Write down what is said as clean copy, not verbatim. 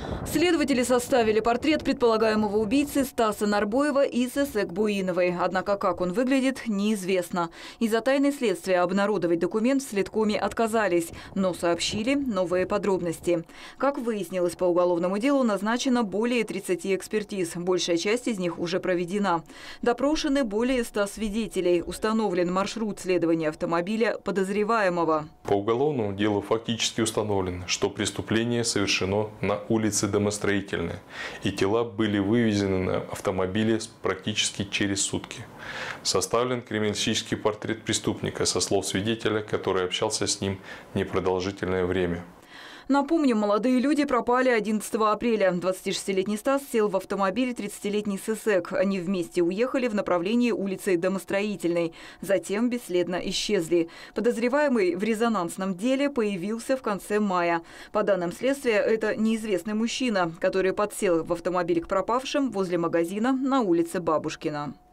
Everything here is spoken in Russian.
Следователи составили портрет предполагаемого убийцы Стаса Нарбоева и Сесек Буиновой. Однако как он выглядит, неизвестно. Из-за тайны следствия обнародовать документ в следкоме отказались, но сообщили новые подробности. Как выяснилось, по уголовному делу назначено более 30 экспертиз. Большая часть из них уже проведена. Допрошены более 100 свидетелей. Установлен маршрут следования автомобиля подозреваемого. По уголовному делу фактически установлено, что преступление совершено на улице Домостроительная, и тела были вывезены на автомобиле практически через сутки. Составлен криминалистический портрет преступника со слов свидетеля, который общался с ним непродолжительное время. Напомним, молодые люди пропали 11 апреля. 26-летний Стас сел в автомобиль 30-летний Сесек. Они вместе уехали в направлении улицы Домостроительной. Затем бесследно исчезли. Подозреваемый в резонансном деле появился в конце мая. По данным следствия, это неизвестный мужчина, который подсел в автомобиль к пропавшим возле магазина на улице Бабушкина.